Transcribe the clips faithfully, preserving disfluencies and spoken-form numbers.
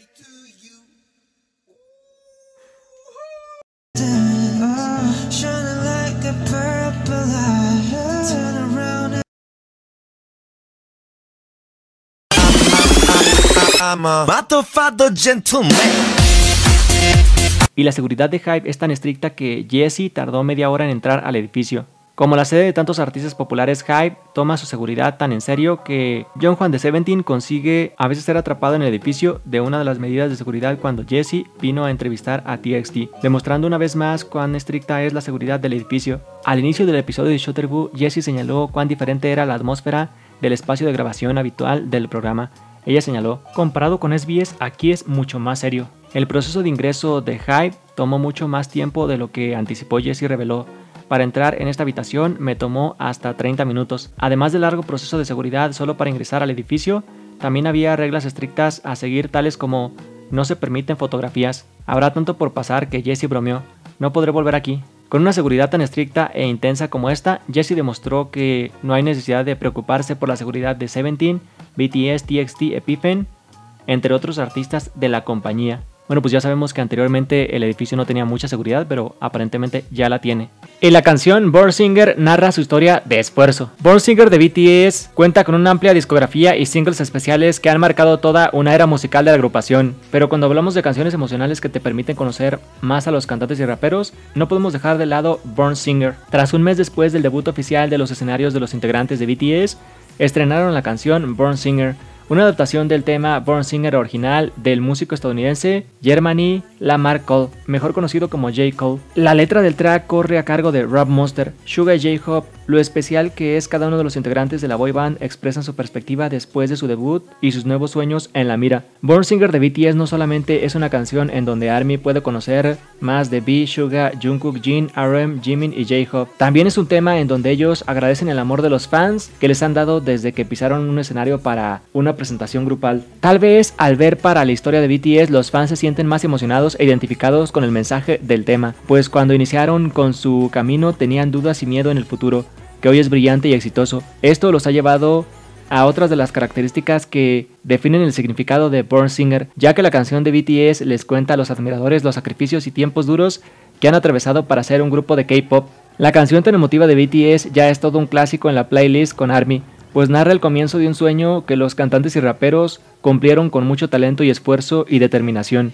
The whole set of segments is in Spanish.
Y la seguridad de Hybe es tan estricta que Jesse tardó media hora en entrar al edificio. Como la sede de tantos artistas populares, Hybe toma su seguridad tan en serio que John Juan de Seventeen consigue a veces ser atrapado en el edificio de una de las medidas de seguridad cuando Jesse vino a entrevistar a T X T, demostrando una vez más cuán estricta es la seguridad del edificio. Al inicio del episodio de Shutterboo, Jesse señaló cuán diferente era la atmósfera del espacio de grabación habitual del programa. Ella señaló, comparado con S B S, aquí es mucho más serio. El proceso de ingreso de Hybe tomó mucho más tiempo de lo que anticipó. Jesse reveló, para entrar en esta habitación me tomó hasta treinta minutos. Además del largo proceso de seguridad solo para ingresar al edificio, también había reglas estrictas a seguir, tales como no se permiten fotografías. Habrá tanto por pasar que Jesse bromeó, no podré volver aquí. Con una seguridad tan estricta e intensa como esta, Jesse demostró que no hay necesidad de preocuparse por la seguridad de Seventeen, B T S, T X T, Epiphen, entre otros artistas de la compañía. Bueno, pues ya sabemos que anteriormente el edificio no tenía mucha seguridad, pero aparentemente ya la tiene. En la canción, Born Singer narra su historia de esfuerzo. Born Singer de B T S cuenta con una amplia discografía y singles especiales que han marcado toda una era musical de la agrupación. Pero cuando hablamos de canciones emocionales que te permiten conocer más a los cantantes y raperos, no podemos dejar de lado Born Singer. Tras un mes después del debut oficial de los escenarios de los integrantes de B T S, estrenaron la canción Born Singer, una adaptación del tema Born Singer original del músico estadounidense Jermaine Lamar Cole, mejor conocido como J. Cole. La letra del track corre a cargo de Rob Monster. Suga y J-Hope, lo especial que es cada uno de los integrantes de la boy band, expresan su perspectiva después de su debut y sus nuevos sueños en la mira. Born Singer de B T S no solamente es una canción en donde ARMY puede conocer más de V, Suga, Jungkook, Jin, R M, Jimin y J-Hope. También es un tema en donde ellos agradecen el amor de los fans que les han dado desde que pisaron un escenario para una presentación grupal. Tal vez al ver para la historia de B T S, los fans se sienten más emocionados e identificados con el mensaje del tema, pues cuando iniciaron con su camino tenían dudas y miedo en el futuro, que hoy es brillante y exitoso. Esto los ha llevado a otras de las características que definen el significado de Born Singer, ya que la canción de B T S les cuenta a los admiradores los sacrificios y tiempos duros que han atravesado para ser un grupo de K-pop. La canción tan emotiva de B T S ya es todo un clásico en la playlist con ARMY, pues narra el comienzo de un sueño que los cantantes y raperos cumplieron con mucho talento y esfuerzo y determinación.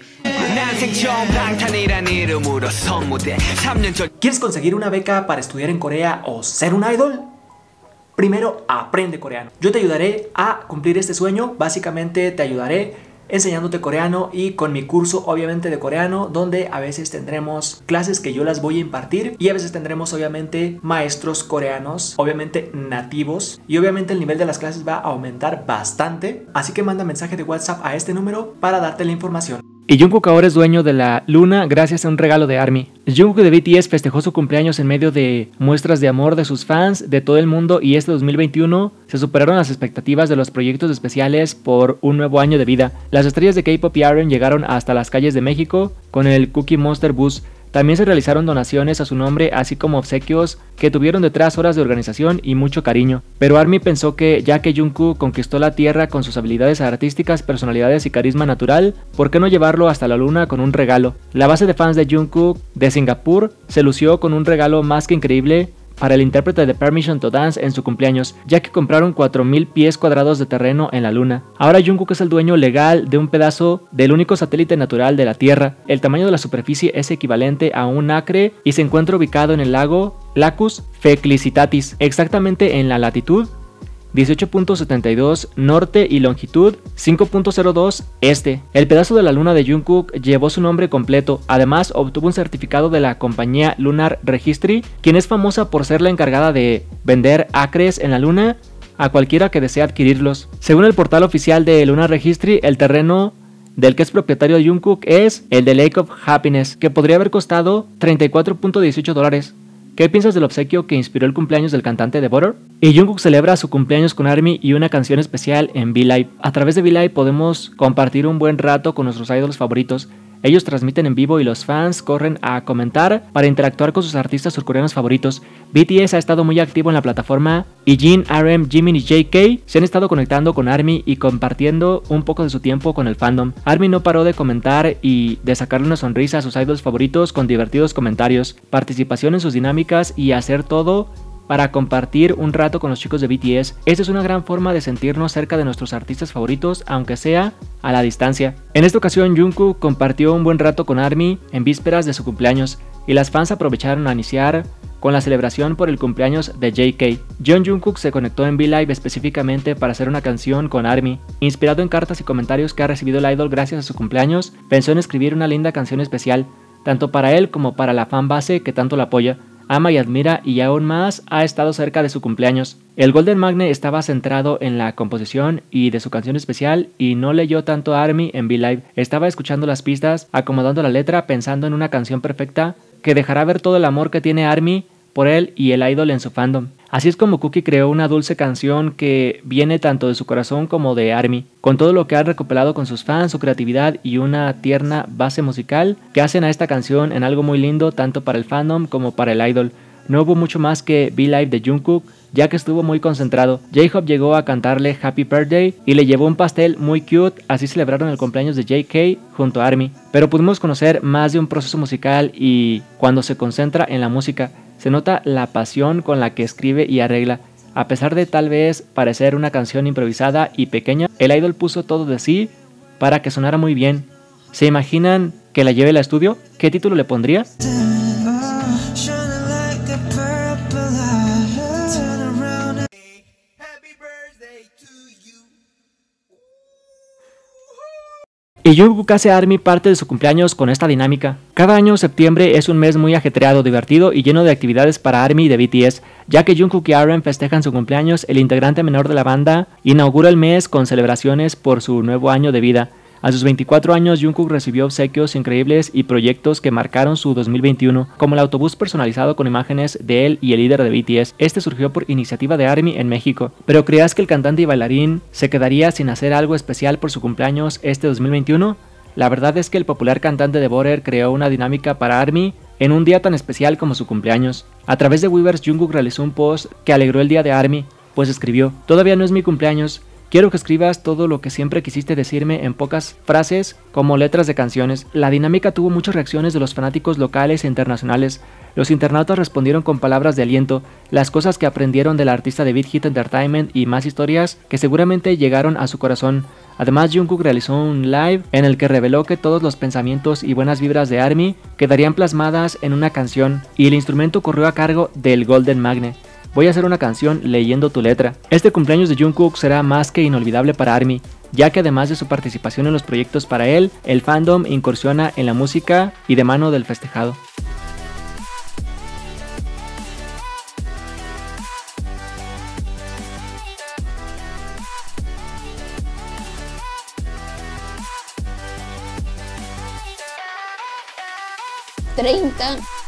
¿Quieres conseguir una beca para estudiar en Corea o ser un idol? Primero, aprende coreano. Yo te ayudaré a cumplir este sueño. Básicamente te ayudaré enseñándote coreano y con mi curso obviamente de coreano, donde a veces tendremos clases que yo las voy a impartir y a veces tendremos obviamente maestros coreanos, obviamente nativos, y obviamente el nivel de las clases va a aumentar bastante, así que manda mensaje de WhatsApp a este número para darte la información. Y Jungkook ahora es dueño de la luna gracias a un regalo de ARMY. Jungkook de B T S festejó su cumpleaños en medio de muestras de amor de sus fans de todo el mundo, y este dos mil veintiuno se superaron las expectativas de los proyectos especiales por un nuevo año de vida. Las estrellas de K-pop y R M llegaron hasta las calles de México con el Cookie Monster Bus. También se realizaron donaciones a su nombre, así como obsequios que tuvieron detrás horas de organización y mucho cariño. Pero ARMY pensó que, ya que Jungkook conquistó la tierra con sus habilidades artísticas, personalidades y carisma natural, ¿por qué no llevarlo hasta la luna con un regalo? La base de fans de Jungkook de Singapur se lució con un regalo más que increíble para el intérprete de Permission to Dance en su cumpleaños, ya que compraron cuatro mil pies cuadrados de terreno en la luna. Ahora Jungkook es el dueño legal de un pedazo del único satélite natural de la Tierra. El tamaño de la superficie es equivalente a un acre y se encuentra ubicado en el lago Lacus Felicitatis, exactamente en la latitud dieciocho punto setenta y dos norte y longitud cinco punto cero dos este. El pedazo de la luna de Jungkook llevó su nombre completo. Además, obtuvo un certificado de la compañía Lunar Registry, quien es famosa por ser la encargada de vender acres en la luna a cualquiera que desee adquirirlos. Según el portal oficial de Lunar Registry, el terreno del que es propietario de Jungkook es el de Lake of Happiness, que podría haber costado treinta y cuatro punto dieciocho dólares. ¿Qué piensas del obsequio que inspiró el cumpleaños del cantante de Butter? Y Jungkook celebra su cumpleaños con ARMY y una canción especial en V-Live. A través de V-Live podemos compartir un buen rato con nuestros idols favoritos. Ellos transmiten en vivo y los fans corren a comentar para interactuar con sus artistas surcoreanos favoritos. B T S ha estado muy activo en la plataforma y Jin, R M, Jimin y J K se han estado conectando con ARMY y compartiendo un poco de su tiempo con el fandom. ARMY no paró de comentar y de sacarle una sonrisa a sus idols favoritos con divertidos comentarios, participación en sus dinámicas y hacer todo para compartir un rato con los chicos de B T S. Esta es una gran forma de sentirnos cerca de nuestros artistas favoritos, aunque sea a la distancia. En esta ocasión, Jungkook compartió un buen rato con ARMY en vísperas de su cumpleaños, y las fans aprovecharon a iniciar con la celebración por el cumpleaños de J K. John Jungkook se conectó en V-Live específicamente para hacer una canción con ARMY. Inspirado en cartas y comentarios que ha recibido el idol gracias a su cumpleaños, pensó en escribir una linda canción especial, tanto para él como para la fanbase que tanto la apoya, ama y admira, y aún más ha estado cerca de su cumpleaños. El Golden Magne estaba centrado en la composición y de su canción especial y no leyó tanto a ARMY en V-Live. Estaba escuchando las pistas, acomodando la letra, pensando en una canción perfecta que dejará ver todo el amor que tiene ARMY por él y el idol en su fandom. Así es como Cookie creó una dulce canción que viene tanto de su corazón como de ARMY, con todo lo que ha recopilado con sus fans, su creatividad y una tierna base musical que hacen a esta canción en algo muy lindo tanto para el fandom como para el idol. No hubo mucho más que V-Live de Jungkook, ya que estuvo muy concentrado. J-Hope llegó a cantarle Happy Birthday y le llevó un pastel muy cute, así celebraron el cumpleaños de J K junto a ARMY. Pero pudimos conocer más de un proceso musical y cuando se concentra en la música, se nota la pasión con la que escribe y arregla. A pesar de tal vez parecer una canción improvisada y pequeña, el idol puso todo de sí para que sonara muy bien. ¿Se imaginan que la lleve al estudio? ¿Qué título le pondría? Y Jungkook hace a ARMY parte de su cumpleaños con esta dinámica. Cada año septiembre es un mes muy ajetreado, divertido y lleno de actividades para ARMY y de B T S, ya que Jungkook y R M festejan su cumpleaños. El integrante menor de la banda inaugura el mes con celebraciones por su nuevo año de vida. A sus veinticuatro años, Jungkook recibió obsequios increíbles y proyectos que marcaron su dos mil veintiuno, como el autobús personalizado con imágenes de él y el líder de B T S. Este surgió por iniciativa de ARMY en México. ¿Pero creías que el cantante y bailarín se quedaría sin hacer algo especial por su cumpleaños este dos mil veintiuno? La verdad es que el popular cantante de Butter creó una dinámica para ARMY en un día tan especial como su cumpleaños. A través de Weverse, Jungkook realizó un post que alegró el día de ARMY, pues escribió: "Todavía no es mi cumpleaños. Quiero que escribas todo lo que siempre quisiste decirme en pocas frases como letras de canciones". La dinámica tuvo muchas reacciones de los fanáticos locales e internacionales. Los internautas respondieron con palabras de aliento, las cosas que aprendieron del artista de Big Hit Entertainment y más historias que seguramente llegaron a su corazón. Además, Jungkook realizó un live en el que reveló que todos los pensamientos y buenas vibras de ARMY quedarían plasmadas en una canción y el instrumento corrió a cargo del Golden Magne. Voy a hacer una canción leyendo tu letra. Este cumpleaños de Jungkook será más que inolvidable para ARMY, ya que además de su participación en los proyectos para él, el fandom incursiona en la música y de mano del festejado. treinta